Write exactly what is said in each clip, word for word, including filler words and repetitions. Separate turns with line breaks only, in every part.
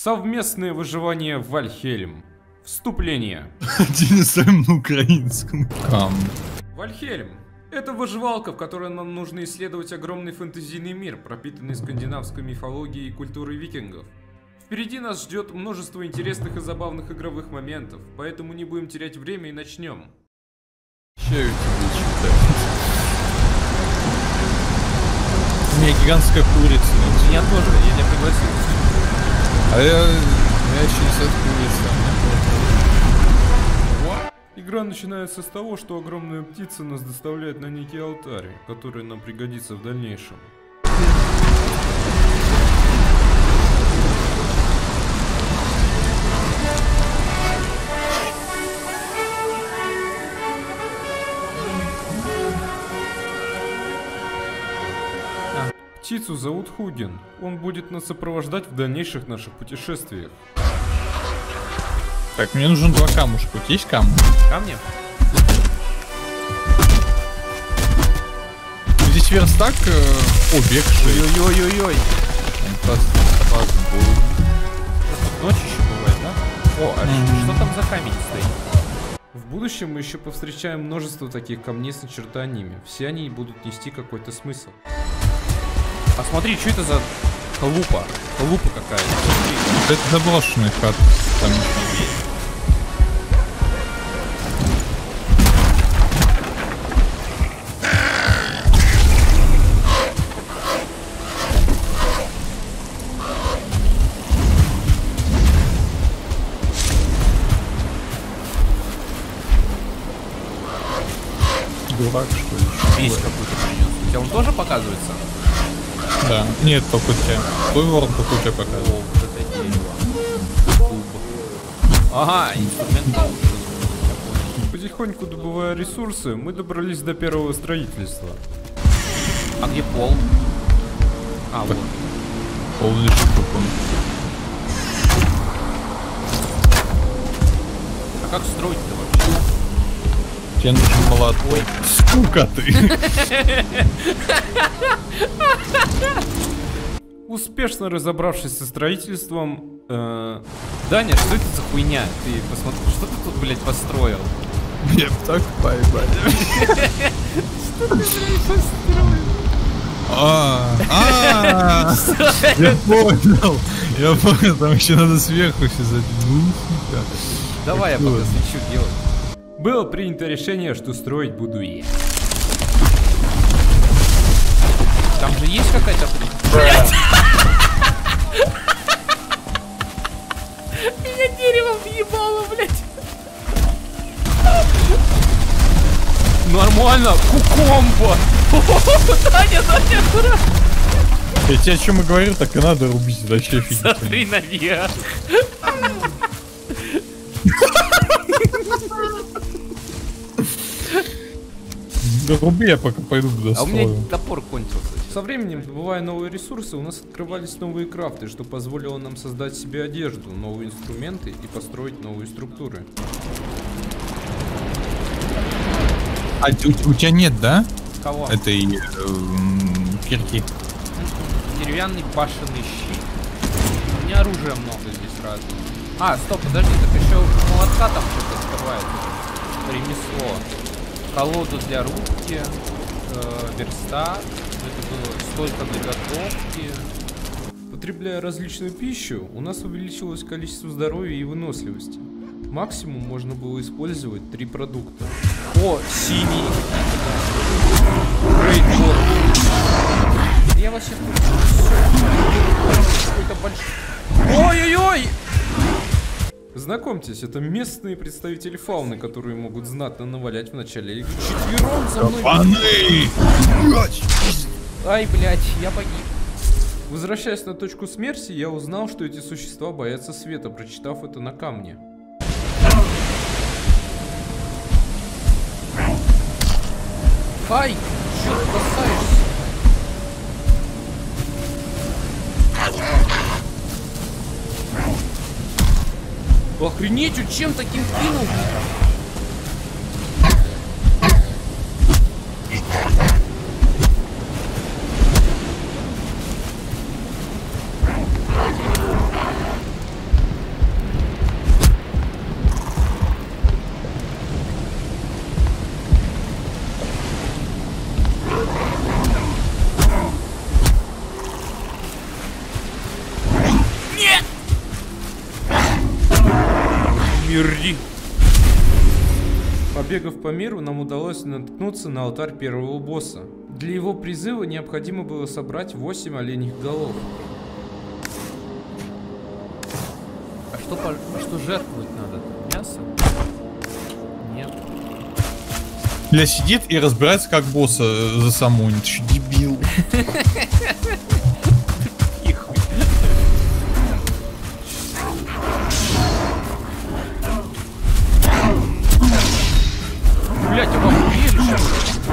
Совместное выживание в Вальхельм. Вступление.
Денисом на украинском. Кам.
Вальхельм. Это выживалка, в которой нам нужно исследовать огромный фэнтезийный мир, пропитанный скандинавской мифологией и культурой викингов. Впереди нас ждет множество интересных и забавных игровых моментов, поэтому не будем терять время и начнем.
Че я тебе читаю? У меня гигантская курица.
Я тоже, я тебя пригласил.
А я... я еще не от курицы.
Игра начинается с того, что огромная птица нас доставляет на некий алтарь, который нам пригодится в дальнейшем. Птицу зовут Хуген. Он будет нас сопровождать в дальнейших наших путешествиях.
Так, мне нужен два камушка. У тебя есть камни?
Камни?
Здесь верстак, э, обег шеи.
Ой-ой-ой-ой-ой. Ночь еще бывает, да? О, а mm-hmm. что там за камень стоит? В будущем мы еще повстречаем множество таких камней с начертаниями. Все они будут нести какой-то смысл. А смотри, что это за халупа? Халупа какая-то.
Это заброшенный хат. Там дурак, что ли?
Весь какой-то принес. У тебя он тоже показывается?
Да. Нет, только у тебя. Твой ворон только у тебя показывает.
О, вот это дерево. Ага, инструмент. Потихоньку добывая ресурсы, мы добрались до первого строительства. А где пол? А, вот.
Пол лежит какой.
А как строить-то вообще?
Тебе нужен молотой. Сука ты!
Успешно разобравшись со строительством... Э... Даня, что это за хуйня? Ты посмотри, что ты тут, блядь, построил?
Я бы так поебать.
Что ты, блядь, построил?
А, а, я понял, я понял, там еще надо сверху все забить.
Давай я пока свечу делать. Было принято решение, что строить буду я. Там же есть какая-то... Блять! Меня деревом въебало, блять! Нормально! Кукомбо! Таня, Таня, аккуратно!
Я тебе о чем и говорил, так и надо рубить, вообще офигительно.
Смотри наверх!
Да руби, я пока пойду туда.
А у меня топор кончился. Со временем, добывая новые ресурсы, у нас открывались новые крафты, что позволило нам создать себе одежду, новые инструменты и построить новые структуры.
А у, у тебя нет, да?
Кого?
Этой э, кирки.
Деревянный башенный щит. У меня оружия много здесь разных. А, стоп, подожди, так еще молотка там что-то скрывает. Ремесло. Колоду для рубки, э, верстак. Это было столько для готовки. Потребляя различную пищу, у нас увеличилось количество здоровья и выносливости. Максимум можно было использовать три продукта. О, синий. Рейдбор. Я вас сейчас... Какой-то большой... Ой-ой-ой! Знакомьтесь, это местные представители фауны, которые могут знатно навалять в начале игры. Четвером за мной... Ай, блядь, я погиб. Возвращаясь на точку смерти, я узнал, что эти существа боятся света, прочитав это на камне. Ай, чё ты бросаешься? Охренеть, он чем таким кинул? Умери! Побегав по миру, нам удалось наткнуться на алтарь первого босса. Для его призыва необходимо было собрать восемь оленьих голов. А что, по... а что жертвовать надо? Мясо? Нет.
Бля, сидит и разбирается, как босса засамонит. Что дебил.
Блять, его охуели, что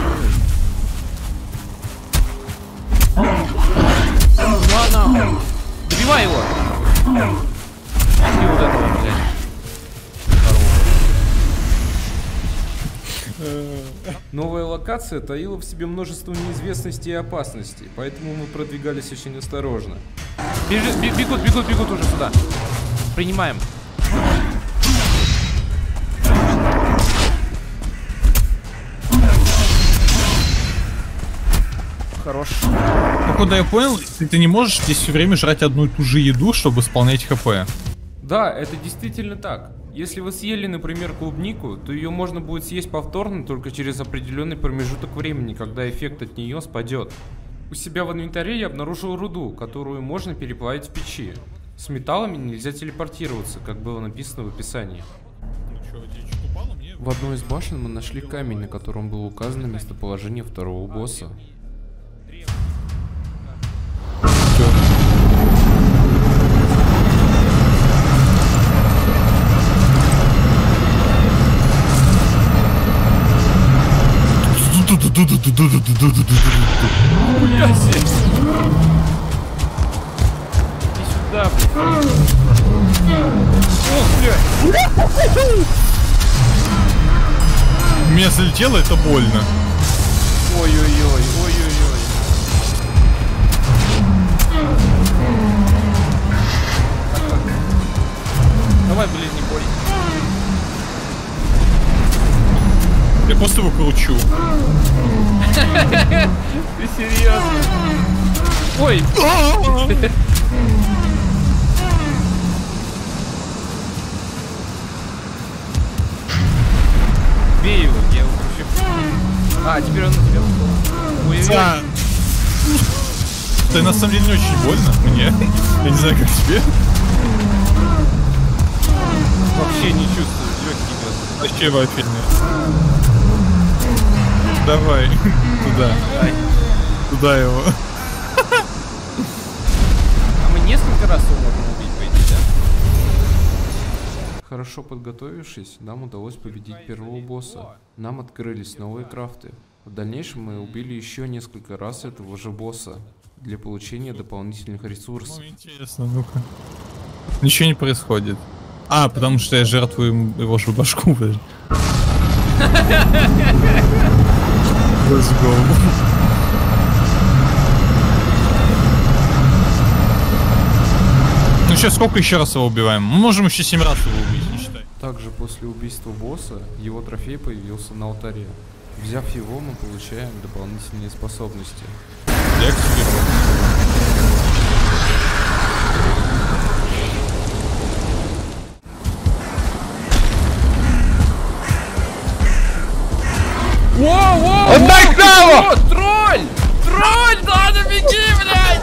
ли? Ладно, добивай его. И вот этого, блядь. Новая локация таила в себе множество неизвестностей и опасностей, поэтому мы продвигались очень осторожно. Бежи, бегут, бегут, бегут уже сюда. Принимаем. Хорош.
Ну, куда я понял, ты, ты не можешь здесь все время жрать одну и ту же еду, чтобы восполнять хп.
Да, это действительно так. Если вы съели, например, клубнику, то ее можно будет съесть повторно только через определенный промежуток времени, когда эффект от нее спадет. У себя в инвентаре я обнаружил руду, которую можно переплавить в печи. С металлами нельзя телепортироваться, как было написано в описании. В одной из башен мы нашли камень, на котором было указано местоположение второго босса. Иди сюда, блядь. Ох, блядь.
У меня залетело, это больно.
Ой-ой-ой, ой-ой-ой. Давай, блин, не бой.
Я просто его кручу.
Ты серьезно? Ой! Бей его, я его кручу. А, теперь он на тебя ушел. Ой,
Да. Да, на самом деле не очень больно мне. Я не знаю, как тебе.
вообще не чувствую легкий.
Вообще вообще нет. Давай. Туда.
Ай.
Туда его.
А мы несколько раз его можем убить, по идее, да? Хорошо подготовившись, нам удалось победить первого босса. Нам открылись новые крафты. В дальнейшем мы убили еще несколько раз этого же босса для получения дополнительных ресурсов.
Ну, интересно, ну-ка. Ничего не происходит. А, потому что я жертвую его же башку. Let's go. Ну сейчас сколько еще раз его убиваем? Мы можем еще семь раз его убить, не считай.
Также после убийства босса его трофей появился на алтаре. Взяв его, мы получаем дополнительные способности.
Я к тебе.
Воу, воу!
Отдай кнаву!
Тролль! Тролль! Надо беги, блядь!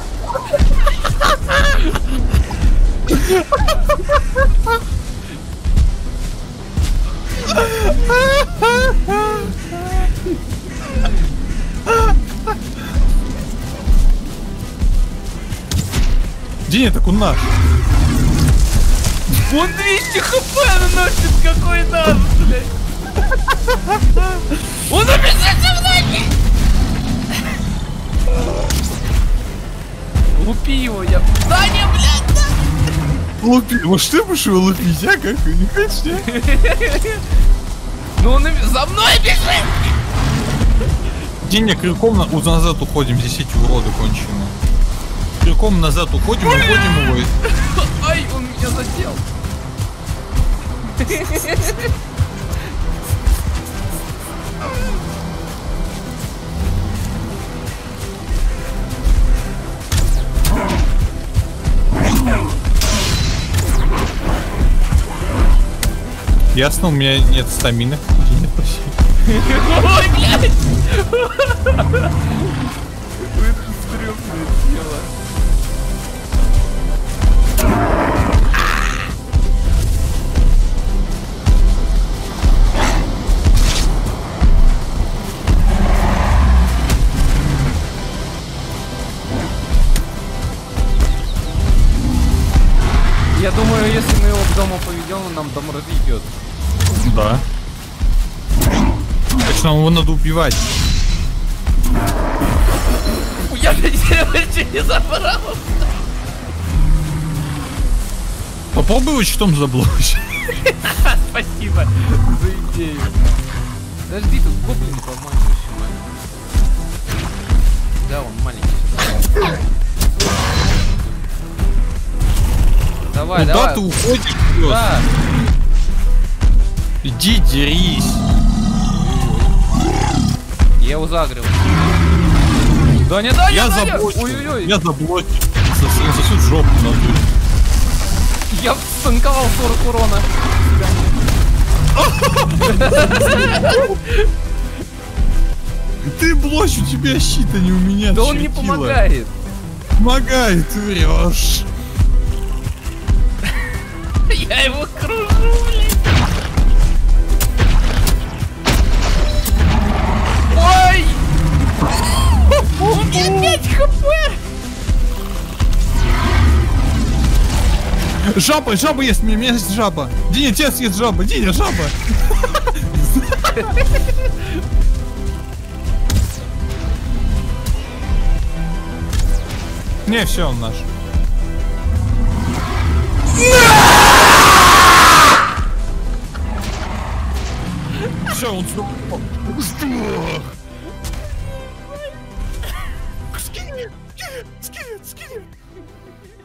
Диня, так он наш.
Он двести хп наносит, какой нас, блядь! Он убежит за мной! Лупи его, я... Да не, блядь, да!
Лупи. Может ты будешь его лупить, а? Как? Не хочешь, нет?
Ну он за мной бежит!
Диня, крюком на... назад уходим, здесь эти уроды конченые. Крюком назад уходим, уходим его.
Ай, он меня задел!
Ясно, у меня нет стамины. Нет, спасибо.
Ой, блядь! Это стрёмное дело. Я думаю, если мы его к дому поведем, он нам дом разведет.
Да. Точно, его надо убивать.
Я же девочек не забрал.
Попробуй его щитом заблочь.
Спасибо за идею. Подожди, тут гоблин, по-моему, еще маленький. Да, он маленький. Давай,
Куда
давай.
ты уходишь? Пёс?
Да.
Иди дерись.
Я его загрел. Да не, да,
Я
не, да, не.
заблочу.
Ой-ой-ой.
Я заблочу. Сос- Сосуд жопу надует.
Я станковал сорок урона.
Ты блочь, у тебя щита, не у меня.
Да он не
чертила.
помогает.
Помогает, ты врешь.
Я его кружу, блядь. Ой! У меня пять хп!
Жаба, жаба есть, у меня есть жаба. Диня, отец есть жаба, Диня, жаба. Не, все, он наш. Все, он сдох. Сдох. Скинь, скинь, скинь, скинь.